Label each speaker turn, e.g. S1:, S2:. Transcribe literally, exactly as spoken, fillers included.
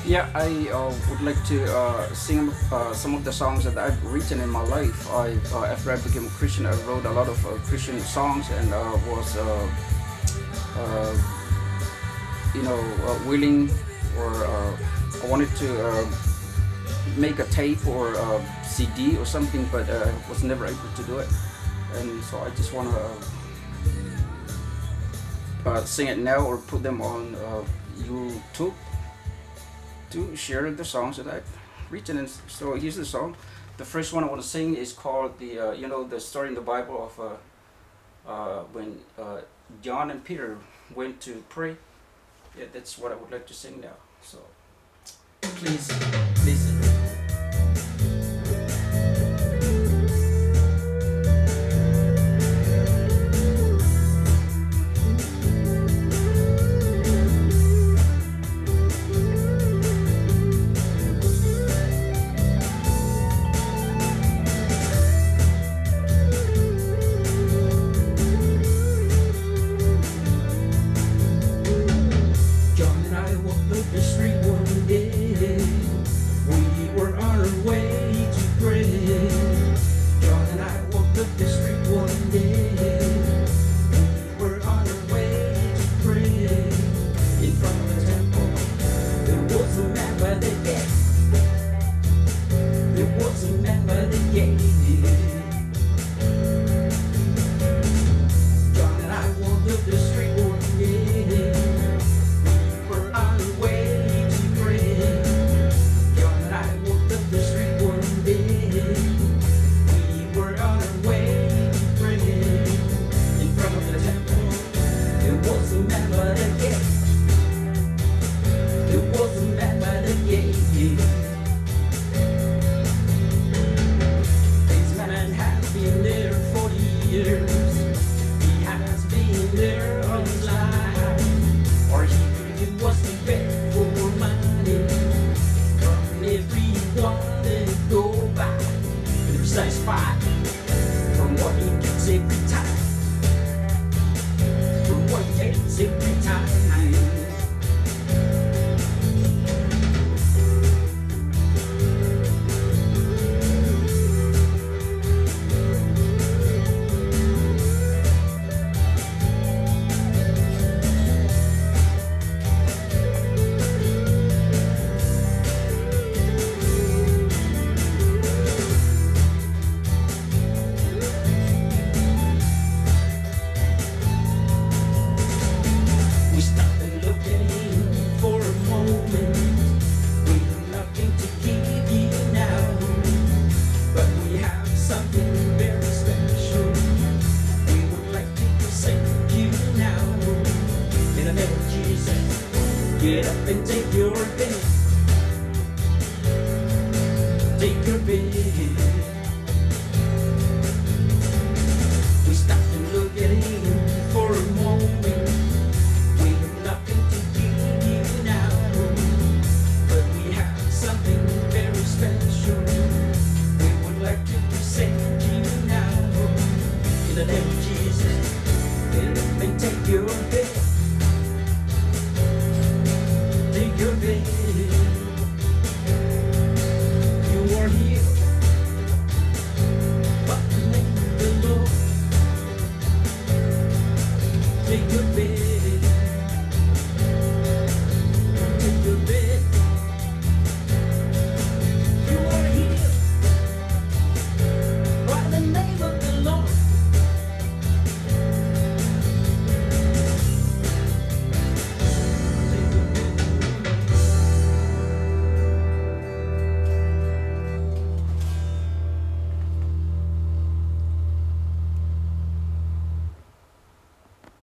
S1: Yeah, I uh, would like to uh, sing uh, some of the songs that I've written in my life. I, uh, after I became a Christian, I wrote a lot of uh, Christian songs and uh, was, uh, uh, you know, uh, willing or uh, I wanted to uh, make a tape or a C D or something, but uh, was never able to do it. And so I just want to uh, uh, sing it now or put them on uh, YouTube to share the songs that I've written. And so here's the song. The first one I want to sing is called the uh, you know the story in the Bible of uh, uh, when uh, John and Peter went to pray. Yeah, that's what I would like to sing now. So please listen.
S2: The street one day, we were on our way to pray. John and I walked up the street one day, we were on our way to pray. In front of the temple, there was a man by the gate. There was a man by the gate. John and I walked up the street one day. Satisfied from what he gets every time, from what he gets every time. Get up and take your bed. Take your bed.